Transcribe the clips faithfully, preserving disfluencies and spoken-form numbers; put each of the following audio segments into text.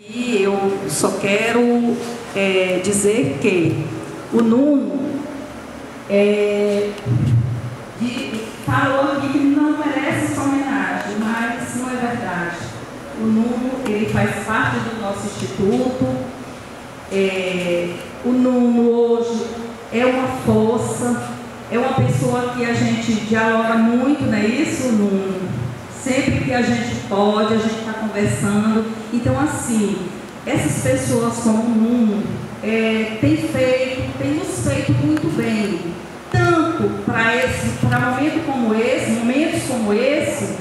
E eu só quero é, dizer que o Nuno é, de, falou aqui que não merece essa homenagem, mas não é verdade. O Nuno, ele faz parte do nosso instituto. É, o Nuno hoje é uma força, é uma pessoa que a gente dialoga muito, não é isso, Nuno? Sempre que a gente pode, a gente está conversando. Então, assim, essas pessoas como o Nuno é, tem feito, tem nos feito muito bem, tanto para esse, para momento como esse, momentos como esse,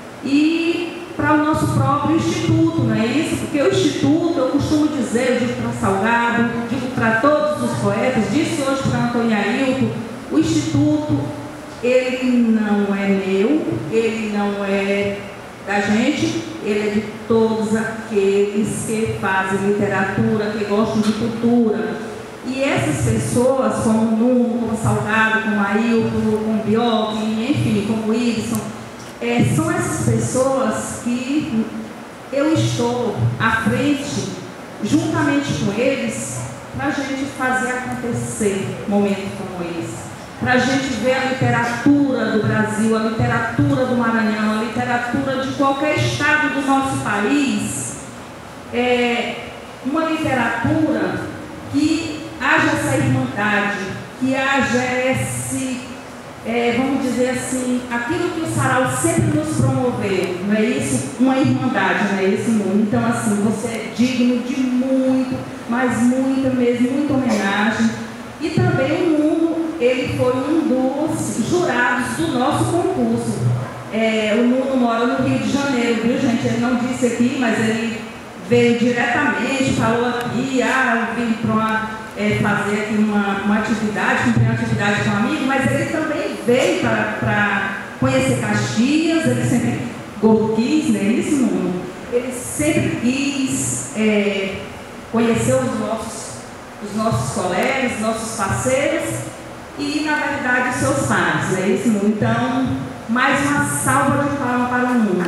e para o nosso próprio instituto, não é isso? Porque o instituto, eu costumo dizer, eu digo para Salgado, digo para todos os poetas, disse hoje para Antônio Ailton, o instituto, ele não é meu, ele não é da gente, ele é de todos aqueles que fazem literatura, que gostam de cultura. E essas pessoas, como o Nuno, como o Salgado, como o Ailton, como o Bioc, enfim, como o Ibson, é, são essas pessoas que eu estou à frente, juntamente com eles, para a gente fazer acontecer momentos como esse. Para a gente ver a literatura do Brasil, a literatura do Maranhão, a literatura de qualquer estado do nosso país, é uma literatura que haja essa irmandade, que haja esse, é, vamos dizer assim, aquilo que o Sarau sempre nos promoveu, não é isso? Uma irmandade, não é isso, mundo? Então, assim, você é digno de muito, mas muita mesmo, muita homenagem. E também o Nuno, ele foi um dos jurados do nosso concurso. É, o Nuno mora no Rio de Janeiro, viu, gente? Ele não disse aqui, mas ele veio diretamente, falou aqui, ah, eu vim para é, fazer aqui uma, uma atividade, cumprir uma atividade com um amigo, mas ele também veio para conhecer Caxias, ele sempre quis, né? Isso, Nuno? Ele sempre quis é, conhecer os nossos os nossos colegas, nossos parceiros e, na verdade, os seus pais, é isso? Então, mais uma salva de palmas para o Nuno.